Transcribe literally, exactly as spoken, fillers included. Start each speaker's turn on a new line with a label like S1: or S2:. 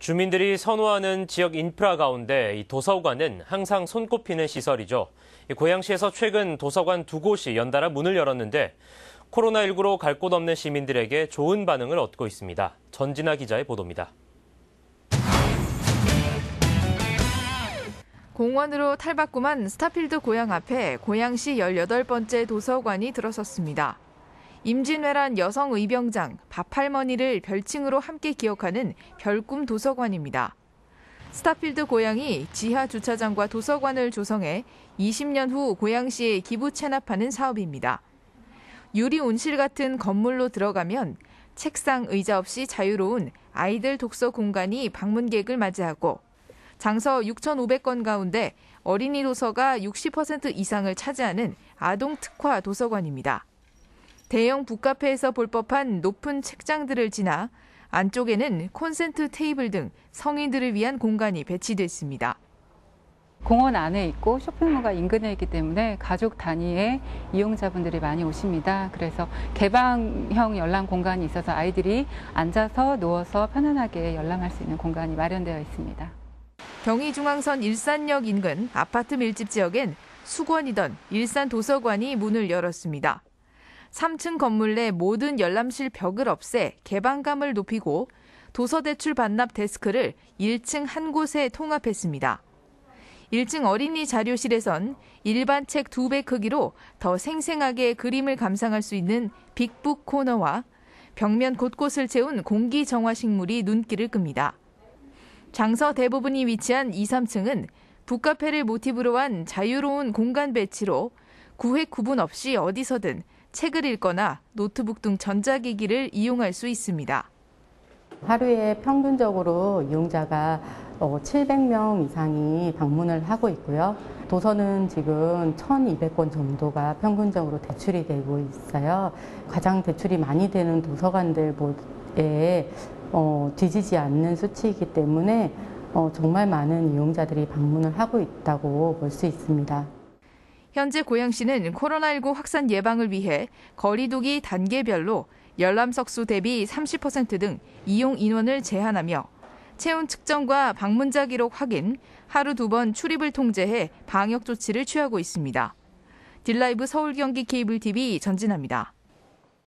S1: 주민들이 선호하는 지역 인프라 가운데 이 도서관은 항상 손꼽히는 시설이죠. 고양시에서 최근 도서관 두 곳이 연달아 문을 열었는데 코로나십구로 갈 곳 없는 시민들에게 좋은 반응을 얻고 있습니다. 전진아 기자의 보도입니다.
S2: 공원으로 탈바꿈한 스타필드 고양 앞에 고양시 열여덟 번째 도서관이 들어섰습니다. 임진왜란 여성 의병장 밥할머니를 별칭으로 함께 기억하는 별꿈 도서관입니다. 스타필드 고양이 지하 주차장과 도서관을 조성해 이십 년 후 고양시에 기부 체납하는 사업입니다. 유리 온실 같은 건물로 들어가면 책상, 의자 없이 자유로운 아이들 독서 공간이 방문객을 맞이하고 장서 육천오백 건 가운데 어린이 도서가 육십 퍼센트 이상을 차지하는 아동 특화 도서관입니다. 대형 북카페에서 볼 법한 높은 책장들을 지나 안쪽에는 콘센트 테이블 등 성인들을 위한 공간이 배치됐습니다.
S3: 공원 안에 있고 쇼핑몰가 인근에 있기 때문에 가족 단위의 이용자분들이 많이 오십니다. 그래서 개방형 열람 공간이 있어서 아이들이 앉아서 누워서 편안하게 열람할 수 있는 공간이 마련되어 있습니다.
S2: 경의중앙선 일산역 인근 아파트 밀집 지역엔 수건이던 일산도서관이 문을 열었습니다. 삼 층 건물 내 모든 열람실 벽을 없애 개방감을 높이고 도서대출 반납 데스크를 일 층 한 곳에 통합했습니다. 일 층 어린이 자료실에선 일반 책 두 배 크기로 더 생생하게 그림을 감상할 수 있는 빅북 코너와 벽면 곳곳을 채운 공기 정화 식물이 눈길을 끕니다. 장서 대부분이 위치한 이, 삼 층은 북카페를 모티브로 한 자유로운 공간 배치로 구획 구분 없이 어디서든 책을 읽거나 노트북 등 전자기기를 이용할 수 있습니다.
S4: 하루에 평균적으로 이용자가 칠백 명 이상이 방문을 하고 있고요. 도서는 지금 천이백 권 정도가 평균적으로 대출이 되고 있어요. 가장 대출이 많이 되는 도서관들에 어, 뒤지지 않는 수치이기 때문에 어, 정말 많은 이용자들이 방문을 하고 있다고 볼 수 있습니다.
S2: 현재 고양시는 코로나십구 확산 예방을 위해 거리두기 단계별로 열람석 수 대비 삼십 퍼센트 등 이용 인원을 제한하며 체온 측정과 방문자 기록 확인, 하루 두 번 출입을 통제해 방역 조치를 취하고 있습니다. 딜라이브 서울 경기 케이블 티비 전진아입니다.